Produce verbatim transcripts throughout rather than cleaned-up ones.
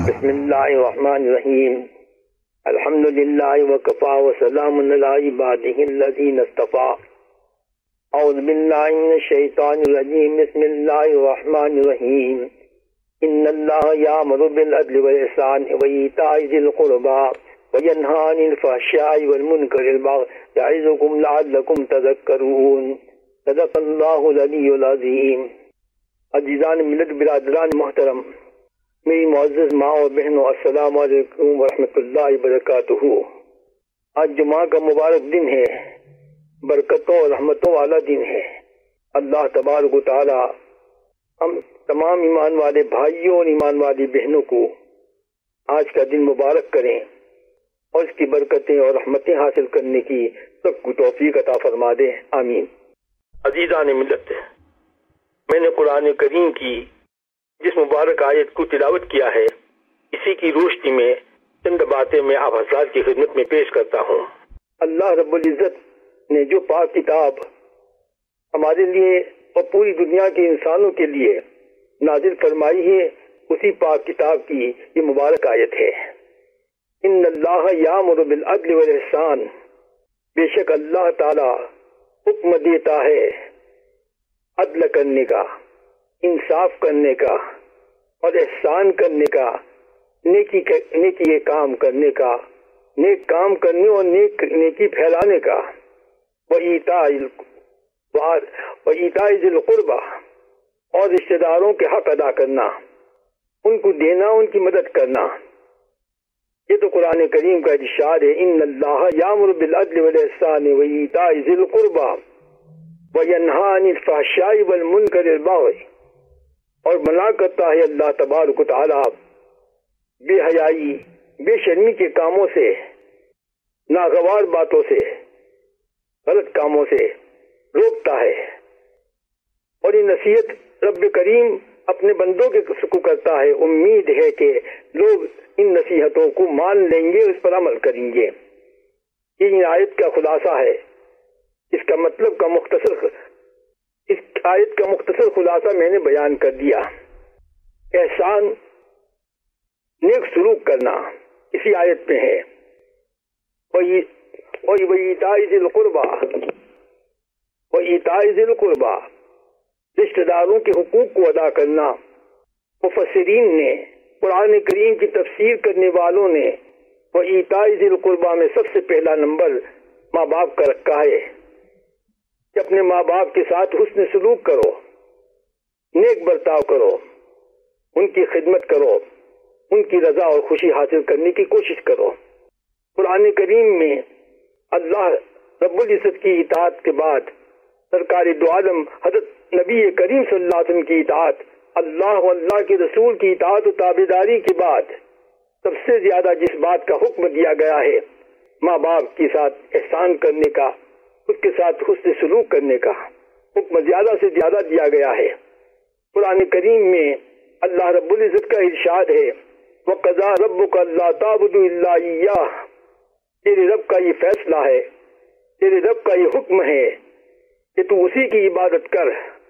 بسم اللہ الرحمن الرحیم الحمد للہ وکفا وسلام علی عبادہ الذین اصطفیٰ اعوذ باللہ من الشیطان الرجیم بسم اللہ الرحمن الرحیم ان اللہ یامر بالعدل والاحسان وایتاء ذی القربى وینہی عن الفحشاء والمنکر والبغی یعظکم لعلکم تذکرون صدق اللہ العلی العظیم۔ عزیزان ملت برادران محترم، میری معزز ماں اور بہنوں، السلام علیکم ورحمۃ اللہ وبرکاتہ۔ آج جمعہ کا مبارک دن ہے، برکتوں اور رحمتوں والا دن ہے۔ اللہ تبارک و تعالی ہم تمام ایمان والے بھائیوں اور ایمان والی بہنوں کو آج کا دن مبارک کریں اور اس کی برکتیں اور رحمتیں حاصل کرنے کی سب کو توفیق عطا فرما دیں، آمین۔ عزیزان ملت، میں نے قرآن کریم کی جس مبارک آیت کو تلاوت کیا ہے، اسی کی روشنی میں چند باتیں میں آپ حضرات کی خدمت میں پیش کرتا ہوں۔ اللہ رب العزت نے جو پاک کتاب ہمارے لیے اور پوری دنیا کے انسانوں کے لیے نازل فرمائی ہے، اسی پاک کتاب کی یہ مبارک آیت ہے۔ ان اللہ یامر بالعدل والاحسان، بے شک اللہ تعالی حکم دیتا ہے عدل کرنے کا، انصاف کرنے کا اور احسان کرنے کا، نیکی نیکی کے کام کرنے کا، نیک کام کرنے اور نیک نیکی پھیلانے کا، وَإِيتَاءِ ذِي الْقُرْبَى، اور رشتہ داروں کے حق ادا کرنا، ان کو دینا، ان کی مدد کرنا۔ یہ تو قرآن کریم کا ارشاد ہے، ان اللہ یامر بالعدل والاحسان وَإِيتَاءِ ذِي الْقُرْبَى وَيَنْهَى عَنِ الْفَحْشَاءِ وَالْمُنكَرِ وَالْبَغْيِ، اور منع کرتا ہے اللہ تبارک و تعالی بے حیائی، بے شرمی کے کاموں سے، ناگوار باتوں سے، غلط کاموں سے روکتا ہے۔ اور یہ نصیحت رب کریم اپنے بندوں کے کو کرتا ہے۔ امید ہے کہ لوگ ان نصیحتوں کو مان لیں گے، اس پر عمل کریں گے۔ یہ آیت کا خلاصہ ہے، اس کا مطلب کا مختصر اس آیت کا مختصر خلاصہ میں نے بیان کر دیا۔ احسان، نیک سلوک کرنا اسی آیت میں ہے۔ وَإِيتَاءِ ذِي الْقُرْبَى وَإِيتَاءِ ذِي الْقُرْبَى، رشتہ داروں کے حقوق کو ادا کرنا۔ مفسرین نے، قرآن کریم کی تفسیر کرنے والوں نے وَإِيتَاءِ ذِي الْقُرْبَى میں سب سے پہلا نمبر ماں باپ کا رکھا ہے کہ اپنے ماں باپ کے ساتھ حسن سلوک کرو، نیک برتاؤ کرو، ان کی خدمت کرو، ان کی رضا اور خوشی حاصل کرنے کی کوشش کرو۔ قرآن کریم میں اللہ رب العزت کی اطاعت کے بعد سرکار دو عالم حضرت نبی کریم صلی اللہ علیہ وسلم کی اطاعت، اللہ و اللہ کے رسول کی اطاعت و تابعداری کے بعد سب سے زیادہ جس بات کا حکم دیا گیا ہے، ماں باپ کے ساتھ احسان کرنے کا، اس کے ساتھ حسن سلوک کرنے کا حکم زیادہ سے زیادہ دیا گیا ہے۔ قرآن کریم میں اللہ رب العزت کا ارشاد ہے، وَقَضَىٰ رَبُّكَ أَلَّا تَعْبُدُوا إِلَّا إِيَّاهُ، تیرے رب کا یہ فیصلہ ہے، تیرے رب کا یہ حکم ہے کہ تو اسی کی عبادت کر،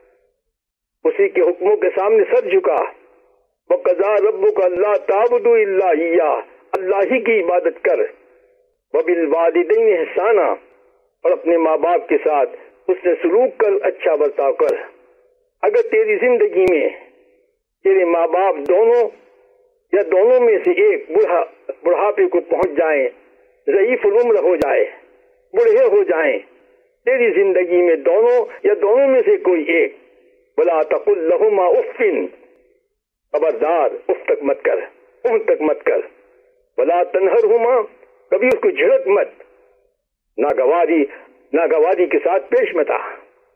اسی کے حکموں کے سامنے سر جھکا۔ وَقَضَىٰ رَبُّكَ أَلَّا تَعْبُدُوا إِلَّا إِيَّاهُ، اللہ ہی کی عبادت کر۔ وَبِالْوَالِدَيْنِ إِحْسَانًا، اور اپنے ماں باپ کے ساتھ اس سے سلوک کر، اچھا برتاؤ کر۔ اگر تیری زندگی میں تیرے ماں باپ دونوں یا دونوں میں سے ایک بڑھا بڑھاپے کو پہنچ جائیں، ضعیف العمر ہو جائے، بوڑھے ہو جائیں، تیری زندگی میں دونوں یا دونوں میں سے کوئی ایک، وَلَا تَقُلْ لَهُمَا اُفٍّ، خبردار اف تک مت کر، اف تک مت کر۔ وَلَا تَنْهَرْهُمَا، کبھی اس کو جھڑک مت، ناگواری ناگواری کے ساتھ پیش مت آ۔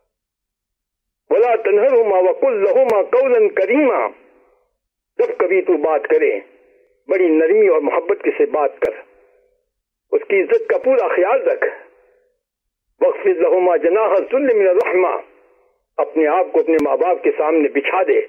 وَلَا تَنْهَرْهُمَا وَقُلْ لَهُمَا قَوْلًا كَرِيمًا، جب کبھی تو بات کرے بڑی نرمی اور محبت کے سے بات کر، اس کی عزت کا پورا خیال رکھ۔ وَاخْفِضْ لَهُمَا جَنَاحَ الذُّلِّ مِنَ الرَّحْمَةِ، اپنے آپ کو اپنے ماں باپ کے سامنے بچھا دے،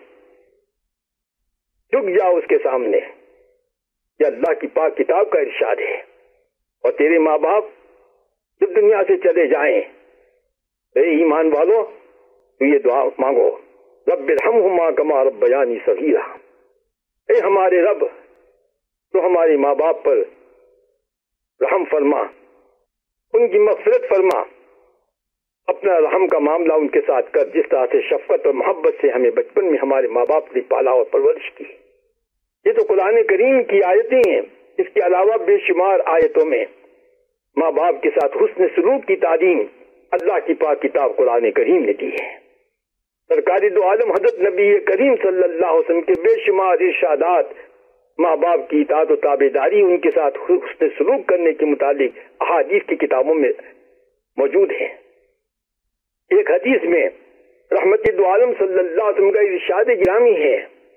جھک جاؤ اس کے سامنے۔ یہ اللہ کی پاک کتاب کا ارشاد ہے۔ اور تیرے ماں باپ جب دنیا سے چلے جائیں، اے ایمان والو، تو یہ دعا مانگو، رب ارحمہما کما ربیانی صغیرا، اے ہمارے رب تو ہمارے ماں باپ پر رحم فرما، ان کی مغفرت فرما، اپنا رحم کا معاملہ ان کے ساتھ کر، جس طرح سے شفقت اور محبت سے ہمیں بچپن میں ہمارے ماں باپ نے پالا اور پرورش کی۔ یہ تو قرآن کریم کی آیتیں ہیں، اس کے علاوہ بے شمار آیتوں میں ماں باپ کے ساتھ حسن سلوک کی تعلیم اللہ کی پاک کتاب قرآن کریم نے دی ہے۔ سرکاری دو عالم حضرت نبی کریم صلی اللہ علیہ وسلم کے بے شمار ارشادات ماں باپ کی اطاعت و تابعداری، ان کے ساتھ حسن سلوک کرنے کے متعلق احادیث کی کتابوں میں موجود ہیں۔ ایک حدیث میں رحمت دو عالم صلی اللہ علیہ وسلم کا ارشاد گرامی ہے،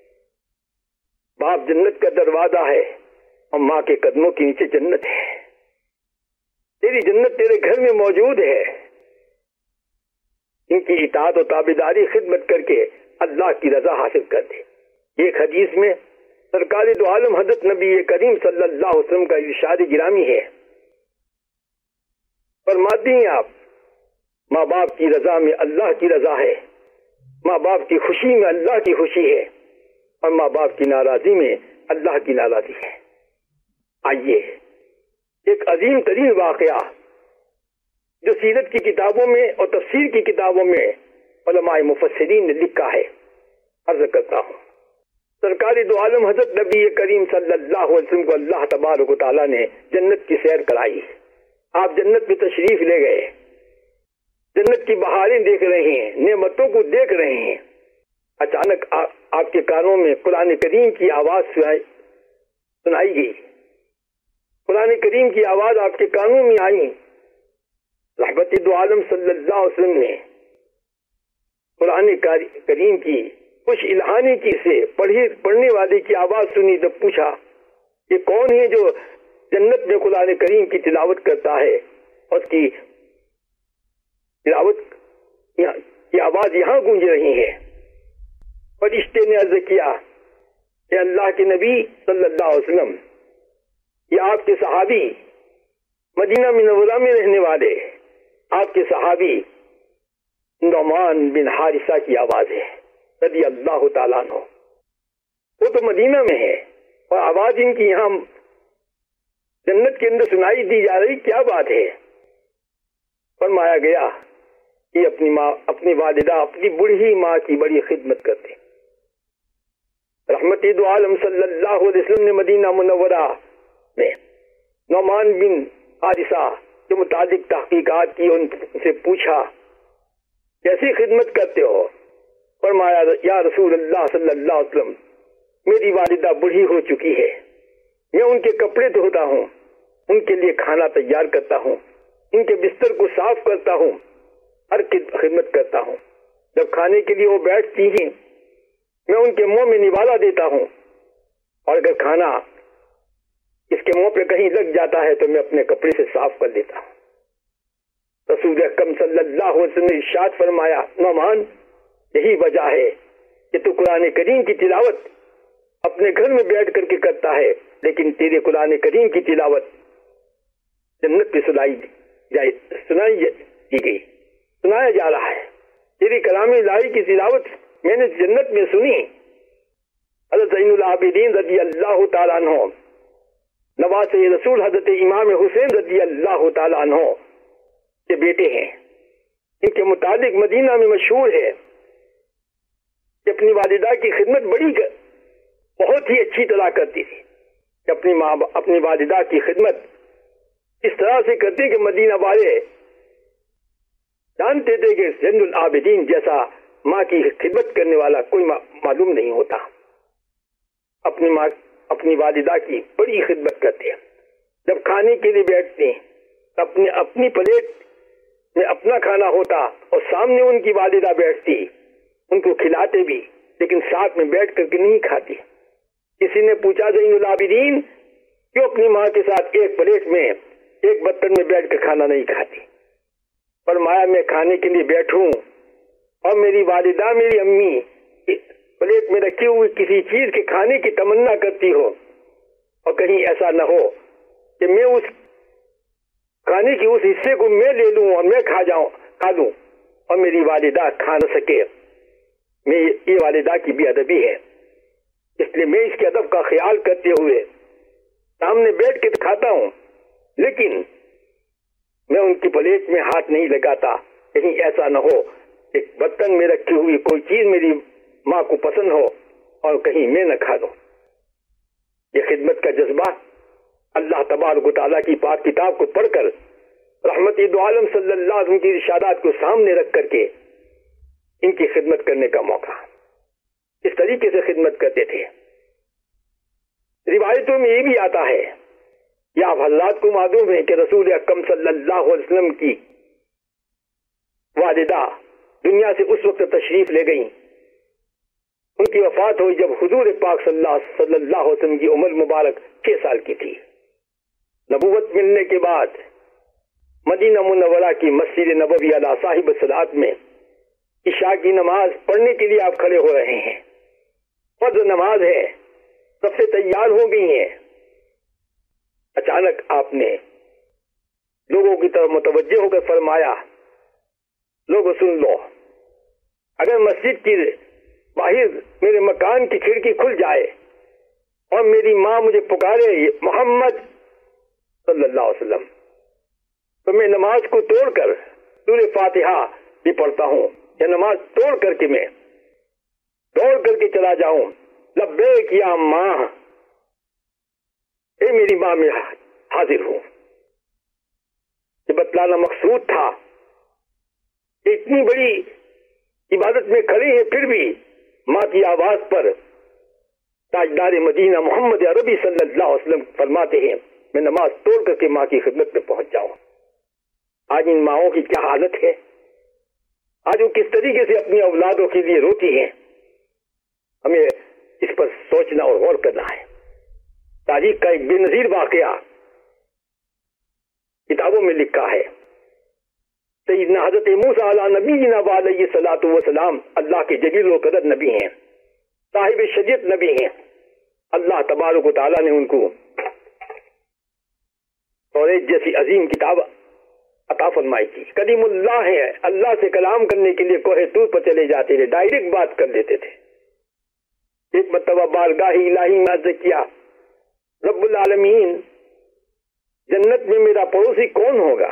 باپ جنت کا دروازہ ہے اور ماں کے قدموں کے نیچے جنت ہے، تیری جنت تیرے گھر میں موجود ہے، ان کی اطاعت و تابعداری خدمت کر کے اللہ کی رضا حاصل کر دے۔ ایک حدیث میں سرکار دو عالم حضرت نبی کریم صلی اللہ علیہ وسلم کا ارشاد گرامی ہے، فرماتی ہیں آپ، ماں باپ کی رضا میں اللہ کی رضا ہے، ماں باپ کی خوشی میں اللہ کی خوشی ہے، اور ماں باپ کی ناراضی میں اللہ کی ناراضی ہے۔ آئیے ایک عظیم ترین واقعہ جو سیرت کی کتابوں میں اور تفسیر کی کتابوں میں علماء مفسرین نے لکھا ہے عرض کرتا ہوں۔ سرکار دو عالم حضرت نبی کریم صلی اللہ علیہ وسلم کو اللہ تبارک و تعالیٰ نے جنت کی سیر کرائی، آپ جنت میں تشریف لے گئے، جنت کی بہاریں دیکھ رہے ہیں، نعمتوں کو دیکھ رہے ہیں، اچانک آپ کے کانوں میں قرآن کریم کی آواز سنائی گئی، قرآن کریم کی آواز آپ کے کانوں میں آئی۔ رحمت دو عالم صلی اللہ علیہ وسلم نے قرآن کریم کی کچھ الہانی کی سے پڑھی پڑھنے والے کی آواز سنی تو پوچھا یہ کون ہے جو جنت میں قرآن کریم کی تلاوت کرتا ہے، اور اس کی تلاوت کی آواز یہاں گونج رہی ہے۔ فرشتے نے عرض کیا کہ اللہ کے نبی صلی اللہ علیہ وسلم، یہ آپ کے صحابی مدینہ منورہ میں رہنے والے آپ کے صحابی نعمان بن حارثہ کی آواز ہے رضی اللہ تعالیٰ عنہ، وہ تو مدینہ میں ہے اور آواز ان کی یہاں جنت کے اندر سنائی دی جا رہی، کیا بات ہے؟ فرمایا گیا کہ اپنی ماں اپنی والدہ اپنی بوڑھی ماں کی بڑی خدمت کرتے۔ رحمت دو عالم صلی اللہ علیہ وسلم نے مدینہ منورہ میں نعمان بن حارثہ کے متعلق تحقیقات کی، ان سے پوچھا کیسی خدمت کرتے ہو؟ فرمایا یا رسول اللہ صلی اللہ علیہ وسلم، میری والدہ بوڑھی ہو چکی ہے، میں ان کے کپڑے دھوتا ہوں، ان کے لیے کھانا تیار کرتا ہوں، ان کے بستر کو صاف کرتا ہوں، ہر خدمت کرتا ہوں، جب کھانے کے لیے وہ بیٹھتی ہیں میں ان کے منہ میں نوالا دیتا ہوں، اور اگر کھانا اس کے منہ پہ کہیں لگ جاتا ہے تو میں اپنے کپڑے سے صاف کر لیتا ہوں۔ رسول اکرم صلی اللہ علیہ وسلم نے ارشاد فرمایا، نعمان یہی وجہ ہے کہ تو قرآن کریم کی تلاوت اپنے گھر میں بیٹھ کر کے کرتا ہے، لیکن تیرے قرآن کریم کی تلاوت جنت پہ سنائی جائے سنائی دی گئی سنایا جا رہا ہے۔ تیری کلام الہی کی تلاوت میں نے جنت میں سنی۔ حضرت زین العابدین رضی اللہ تعالیٰ عنہ، نواز رسول حضرت امام حسین رضی اللہ تعالیٰ عنہ کے بیٹے ہیں، ان کے متعلق مدینہ میں مشہور ہے کہ اپنی والدہ کی خدمت بڑی بہت ہی اچھی طرح کرتی تھی، کہ اپنی ماں اپنی والدہ کی خدمت اس طرح سے کرتے کہ مدینہ والے جانتے تھے کہ زین العابدین جیسا ماں کی خدمت کرنے والا کوئی معلوم نہیں ہوتا۔ اپنی ماں اپنی والدہ کی بڑی خدمت کرتے ہیں، جب کھانے کے لیے بیٹھتے ہیں اپنی اپنی پلیٹ میں اپنا کھانا ہوتا اور سامنے ان کی والدہ بیٹھتی، ان کو کھلاتے بھی لیکن ساتھ میں بیٹھ کر کے نہیں کھاتی۔ کسی نے پوچھا زین العابدین کیوں اپنی ماں کے ساتھ ایک پلیٹ میں ایک برتن میں بیٹھ کر کھانا نہیں کھاتی؟ فرمایا میں کھانے کے لیے بیٹھوں اور میری والدہ میری امی پلیٹ میں رکھی ہوئی کسی چیز کے کھانے کی تمنا کرتی ہو، اور کہیں ایسا نہ ہو کہ میں اس کھانے کی اس حصے کو میں لے لوں اور میں کھا جاؤں کھا لوں اور میری والدہ کھا نہ سکے، میں یہ والدہ کی بے ادبی ہے۔ اس لیے میں اس کے ادب کا خیال کرتے ہوئے سامنے بیٹھ کے تو کھاتا ہوں، لیکن میں ان کی پلیٹ میں ہاتھ نہیں لگاتا، کہیں ایسا نہ ہو کہ برتن میں رکھی ہوئی کوئی چیز میری ماں کو پسند ہو اور کہیں میں نہ کھا لوں۔ یہ خدمت کا جذبہ اللہ تبارک و تعالیٰ کی پاک کتاب کو پڑھ کر رحمت دو عالم صلی اللہ علیہ وسلم کی ارشادات کو سامنے رکھ کر کے ان کی خدمت کرنے کا موقع، اس طریقے سے خدمت کرتے تھے۔ روایتوں میں یہ بھی آتا ہے، یا آپ حضرات کو معلوم ہے کہ رسول اکرم صلی اللہ علیہ وسلم کی والدہ دنیا سے اس وقت تشریف لے گئیں، ان کی وفات ہوئی جب حضور پاک صلی اللہ صلی اللہ علیہ وسلم کی عمر مبارک چھ سال کی تھی۔ نبوت ملنے کے بعد مدینہ منورہ کی مسجد نبوی علی صاحب صلاۃ میں عشاء کی نماز پڑھنے کے لیے آپ کھڑے ہو رہے ہیں، فرض نماز ہے، سب سے تیار ہو گئی ہیں، اچانک آپ نے لوگوں کی طرف متوجہ ہو کر فرمایا، لوگوں سن لو، اگر مسجد کی باہر میرے مکان کی کھڑکی کھل جائے اور میری ماں مجھے پکارے محمد صلی اللہ علیہ وسلم، تو میں نماز کو توڑ کر سورہ فاتحہ بھی پڑھتا ہوں، یا نماز توڑ کر کے میں دوڑ کر کے چلا جاؤں، لبیک یا ماں، اے میری ماں میں حاضر ہوں۔ یہ بتلانا مقصود تھا، اتنی بڑی عبادت میں کھڑے ہیں پھر بھی ماں کی آواز پر تاجدار مدینہ محمد عربی صلی اللہ علیہ وسلم فرماتے ہیں میں نماز توڑ کر کے ماں کی خدمت میں پہنچ جاؤں۔ آج ان ماؤں کی کیا حالت ہے، آج وہ کس طریقے سے اپنی اولادوں کے لیے روتی ہیں، ہمیں اس پر سوچنا اور غور کرنا ہے۔ تاریخ کا ایک بے نظیر واقعہ کتابوں میں لکھا ہے، سیدنا حضرت موسیٰ علیہ نبینا علیہ الصلوۃ والسلام اللہ کے جلیل و قدر نبی ہیں، صاحب شریعت نبی ہیں، اللہ تبارک و تعالیٰ نے ان کو توریت جیسی عظیم کتاب عطا فرمائی تھی۔ کلیم اللہ ہے، اللہ سے کلام کرنے کے لیے کوہ طور پر چلے جاتے تھے، ڈائریکٹ بات کر لیتے تھے۔ ایک مرتبہ بارگاہ الہی میں عرض کیا، رب العالمین جنت میں میرا پڑوسی کون ہوگا؟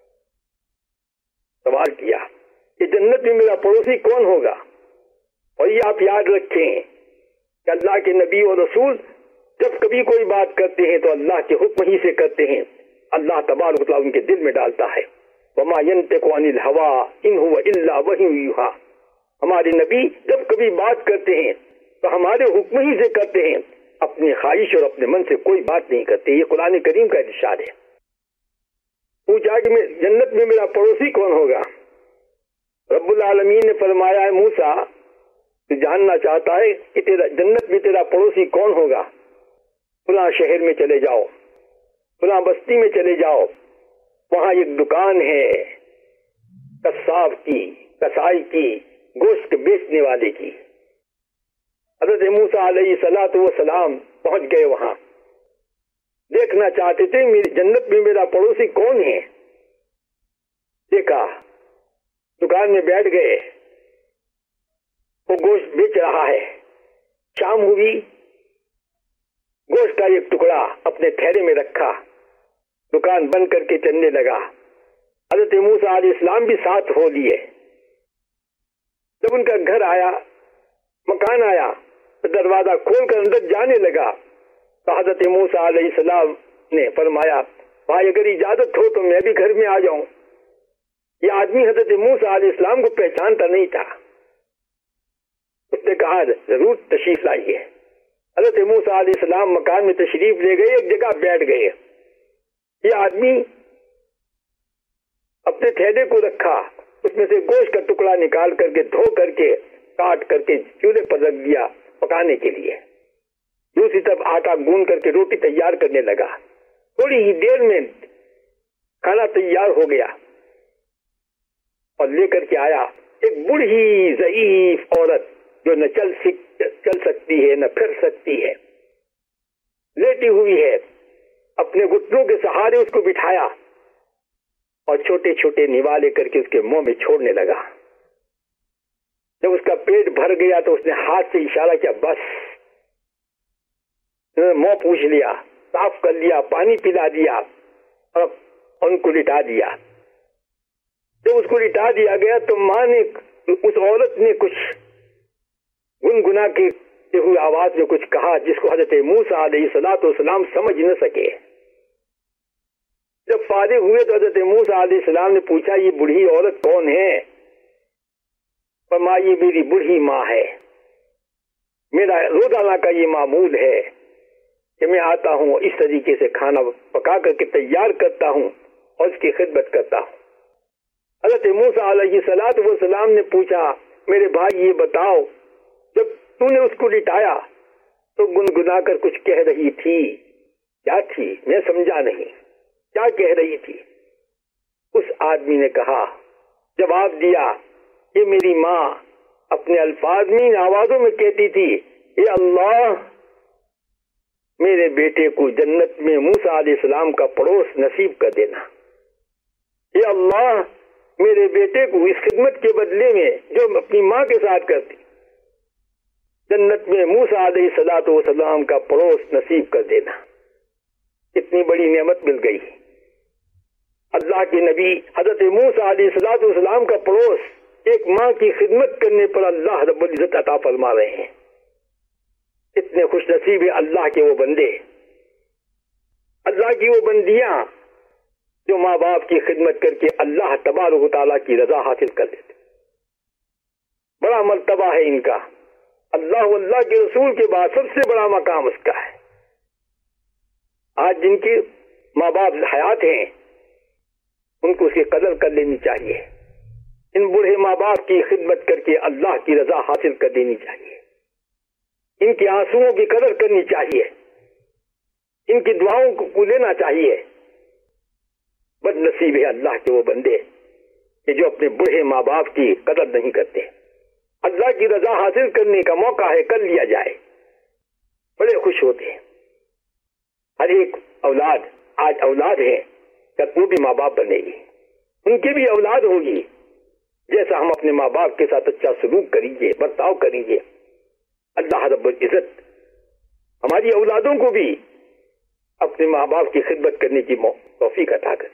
سوال کیا کہ جنت میں میرا پڑوسی کون ہوگا؟ اور یہ آپ یاد رکھیں کہ اللہ کے نبی اور رسول جب کبھی کوئی بات کرتے ہیں تو اللہ کے حکم ہی سے کرتے ہیں، اللہ تبارک و تعالیٰ ان کے دل میں ڈالتا ہے۔ وما ينطق عن الهوى ان هو الا وحی یوحی، ہمارے نبی جب کبھی بات کرتے ہیں تو ہمارے حکم ہی سے کرتے ہیں، اپنی خواہش اور اپنے من سے کوئی بات نہیں کرتے۔ یہ قرآن کریم کا ارشاد ہے۔ پوچھا کہ میں جنت میں میرا پڑوسی کون ہوگا؟ رب العالمین نے فرمایا ہے موسیٰ تو جاننا چاہتا ہے کہ تیرا جنت میں تیرا پڑوسی کون ہوگا؟ فلاں شہر میں چلے جاؤ، فلاں بستی میں چلے جاؤ، وہاں ایک دکان ہے قصاب کی، کسائی کی، گوشت بیچنے والے کی۔ حضرت موسیٰ علیہ الصلوۃ والسلام پہنچ گئے، وہاں دیکھنا چاہتے تھے میری جنت میں میرا پڑوسی کون ہے۔ دیکھا، دکان میں بیٹھ گئے، وہ گوشت بیچ رہا ہے۔ شام ہوئی، گوشت کا ایک ٹکڑا اپنے تھیلے میں رکھا، دکان بند کر کے چلنے لگا۔ حضرت موسیٰ علیہ السلام بھی ساتھ ہو لیے۔ جب ان کا گھر آیا، مکان آیا، تو دروازہ کھول کر اندر جانے لگا تو حضرت موسیٰ علیہ السلام نے فرمایا بھائی اگر اجازت ہو تو میں بھی گھر میں آ جاؤں۔ یہ آدمی حضرت موسیٰ علیہ السلام کو پہچانتا نہیں تھا، اس نے کہا ضرور تشریف لائیے۔ حضرت موسیٰ علیہ السلام مکان میں تشریف لے گئے، ایک جگہ بیٹھ گئے۔ یہ آدمی اپنے تھیلے کو رکھا، اس میں سے گوشت کا ٹکڑا نکال کر کے دھو کر کے کاٹ کر کے چولہے پر رکھ دیا پکانے کے لیے۔ دوسری طرف آٹا گوندھ کر کے روٹی تیار کرنے لگا۔ تھوڑی ہی دیر میں کھانا تیار ہو گیا اور لے کر کے آیا ایک بوڑھی ضعیف عورت جو نہ چل سک چل سکتی ہے نہ پھر سکتی ہے، لیٹی ہوئی ہے، اپنے گھٹنوں کے سہارے اس کو بٹھایا اور چھوٹے چھوٹے نوالے کر کے اس کے منہ میں چھوڑنے لگا۔ جب اس کا پیٹ بھر گیا تو اس نے ہاتھ سے اشارہ کیا، بس منہ پوچھ لیا، صاف کر لیا، پانی پلا دیا اور ان کو لٹا دیا۔ جب اس کو لٹا دیا گیا تو ماں نے، اس عورت نے کچھ گنگنا کے ہوئی آواز میں کچھ کہا جس کو حضرت موسیٰ علیہ الصلوۃ والسلام سمجھ نہ سکے۔ جب فارغ ہوئے تو حضرت موسیٰ علیہ السلام نے پوچھا یہ بوڑھی عورت کون ہے؟ فرمایا یہ میری بوڑھی ماں ہے، میرا روزانہ کا یہ معمول ہے کہ میں آتا ہوں اس طریقے سے کھانا پکا کر کے تیار کرتا ہوں اور اس کی خدمت کرتا ہوں۔ حضرت موسیٰ علیہ الصلوۃ والسلام نے پوچھا میرے بھائی یہ بتاؤ جب تو نے اس کو لٹایا تو گنگنا کر کچھ کہہ رہی تھی، کیا تھی؟ میں سمجھا نہیں، کیا کہہ رہی تھی؟ اس آدمی نے کہا، جواب دیا کہ میری ماں اپنے الفاظ میں آوازوں میں کہتی تھی اے اللہ میرے بیٹے کو جنت میں موسیٰ علیہ السلام کا پڑوس نصیب کر دینا، اے اللہ میرے بیٹے کو اس خدمت کے بدلے میں جو اپنی ماں کے ساتھ کرتی جنت میں موسیٰ علیہ الصلوۃ والسلام کا پڑوس نصیب کر دینا۔ اتنی بڑی نعمت مل گئی۔ اللہ کے نبی حضرت موسیٰ علیہ الصلوۃ والسلام کا پڑوس ایک ماں کی خدمت کرنے پر اللہ رب العزت عطا فرما رہے ہیں۔ اتنے خوش نصیب ہیں اللہ کے وہ بندے، اللہ کی وہ بندیاں جو ماں باپ کی خدمت کر کے اللہ تبارک و تعالیٰ کی رضا حاصل کر لیتے۔ بڑا مرتبہ ہے ان کا، اللہ و اللہ کے رسول کے بعد سب سے بڑا مقام اس کا ہے۔ آج جن کے ماں باپ حیات ہیں ان کو اس کی قدر کر لینی چاہیے، ان بوڑھے ماں باپ کی خدمت کر کے اللہ کی رضا حاصل کر دینی چاہیے، ان کے آنسوؤں کی قدر کرنی چاہیے، ان کی دعاؤں کو لینا چاہیے۔ بد نصیب ہے اللہ کے وہ بندے کہ جو اپنے بوڑھے ماں باپ کی قدر نہیں کرتے۔ اللہ کی رضا حاصل کرنے کا موقع ہے، کر لیا جائے، بڑے خوش ہوتے ہیں۔ ہر ایک اولاد آج اولاد ہے، وہ بھی ماں باپ بنے گی، ان کی بھی اولاد ہوگی۔ جیسا ہم اپنے ماں باپ کے ساتھ اچھا سلوک کریں گے، برتاؤ کریں گے، اللہ رب العزت ہماری اولادوں کو بھی اپنے ماں باپ کی خدمت کرنے کی توفیق عطا کرے۔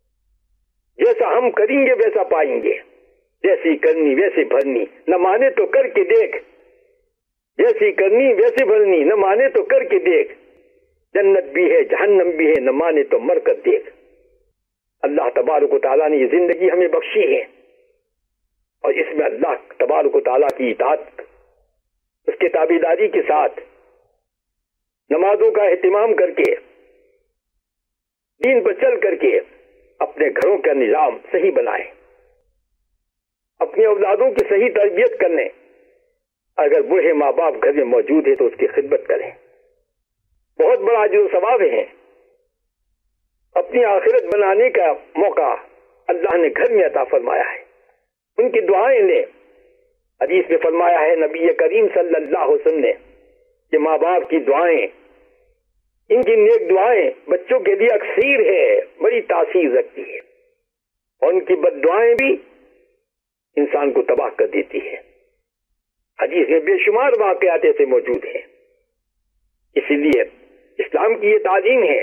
جیسا ہم کریں گے ویسا پائیں گے، جیسی کرنی ویسے بھرنی، نہ مانے تو کر کے دیکھ، جیسی کرنی ویسے بھرنی، نہ مانے تو کر کے دیکھ، جنت بھی ہے جہنم بھی ہے، نہ مانے تو مر کر دیکھ۔ اللہ تبارک و تعالیٰ نے یہ زندگی ہمیں بخشی ہے اور اس میں اللہ تبارک و تعالیٰ کی اطاعت، اس کے تابعداری کے ساتھ نمازوں کا اہتمام کر کے، دین پر چل کر کے اپنے گھروں کا نظام صحیح بنائے، اپنے اولادوں کی صحیح تربیت کرنے۔ اگر بوڑھے ماں باپ گھر میں موجود ہے تو اس کی خدمت کریں، بہت بڑا اجر و ثواب ہے۔ اپنی آخرت بنانے کا موقع اللہ نے گھر میں عطا فرمایا ہے، ان کی دعائیں لیں۔ حدیث میں فرمایا ہے نبی کریم صلی اللہ علیہ وسلم نے کہ ماں باپ کی دعائیں، ان کی نیک دعائیں بچوں کے لیے اکثیر ہے، بڑی تاثیر رکھتی ہے، اور ان کی بد دعائیں بھی انسان کو تباہ کر دیتی ہے۔ حدیث میں بے شمار واقعات ایسے موجود ہیں۔ اسی لیے اسلام کی یہ تعلیم ہے،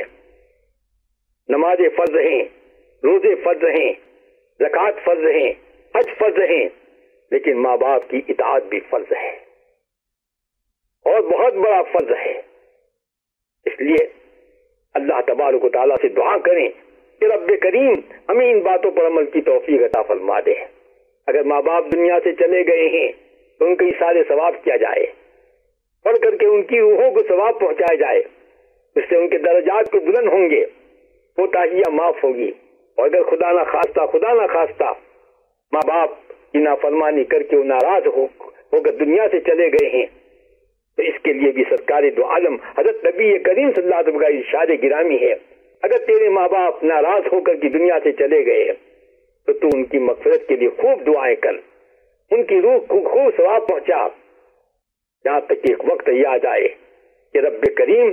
نمازیں فرض ہیں، روزے فرض ہیں، زکوٰۃ فرض ہیں، حج فرض ہیں، لیکن ماں باپ کی اطاعت بھی فرض ہے اور بہت بڑا فرض ہے۔ اس لیے اللہ تبارک و تعالیٰ سے دعا کریں کہ رب کریم ہمیں ان باتوں پر عمل کی توفیق عطا فرما دے۔ اگر ماں باپ دنیا سے چلے گئے ہیں تو ان کے اشارے ثواب کیا جائے، پڑھ کر کے ان کی روحوں کو ثواب پہنچایا جائے، اس سے ان کے درجات کو بلند ہوں گے، کوتاہیاں معاف ہوگی۔ اور اگر خدا نہ خواستہ خدا نہ خواستہ ماں باپ کی نافرمانی کر کے وہ ناراض ہو ہو کر دنیا سے چلے گئے ہیں تو اس کے لیے بھی سرکار دو عالم حضرت نبی کریم صلی اللہ علیہ وسلم کا ارشاد گرامی ہے، اگر تیرے ماں باپ ناراض ہو کر کی دنیا سے چلے گئے تو تو ان کی مغفرت کے لیے خوب دعائیں کر، ان کی روح کو خوب ثواب پہنچا، یہاں تک ایک وقت یاد آئے کہ رب کریم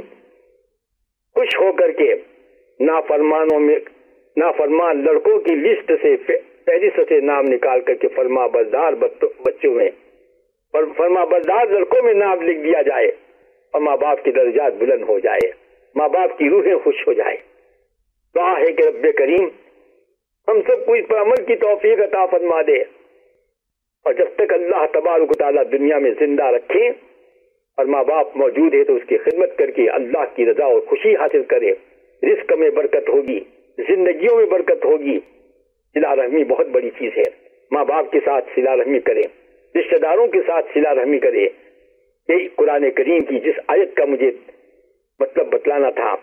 خوش ہو کر کے نافرمانوں میں نافرمان لڑکوں کی لسٹ سے فہرست سے نام نکال کر کے فرما بردار بچوں میں فرما بردار لڑکوں میں نام لکھ دیا جائے اور ماں باپ کے درجات بلند ہو جائے۔ ماں باپ کی روحیں خوش ہو جائے. دعا ہے کہ رب کریم ہم سب کو اس پر عمل کی توفیق عطا فرما دے، اور جب تک اللہ تبارک و تعالیٰ دنیا میں زندہ رکھے اور ماں باپ موجود ہے تو اس کی خدمت کر کے اللہ کی رضا اور خوشی حاصل کرے. رزق میں برکت ہوگی، زندگیوں میں برکت ہوگی. صلہ رحمی بہت بڑی چیز ہے. ماں باپ کے ساتھ صلہ رحمی کرے، رشتہ داروں کے ساتھ صلہ رحمی کرے. یہ قرآن کریم کی جس آیت کا مجھے مطلب بتلانا تھا،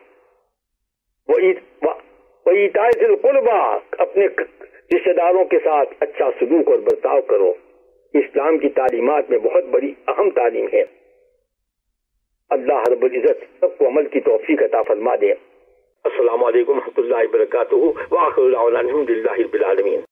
وہ ایتاء ذی القربیٰ، اپنے رشتہ داروں کے ساتھ اچھا سلوک اور برتاؤ کرو. اسلام کی تعلیمات میں بہت بڑی اہم تعلیم ہے. اللہ رب العزت سب کو عمل کی توفیق عطا فرما دے. السلام علیکم و رحمۃ اللہ وبرکاتہ. وآخر دعوانا الحمد للہ رب العالمین.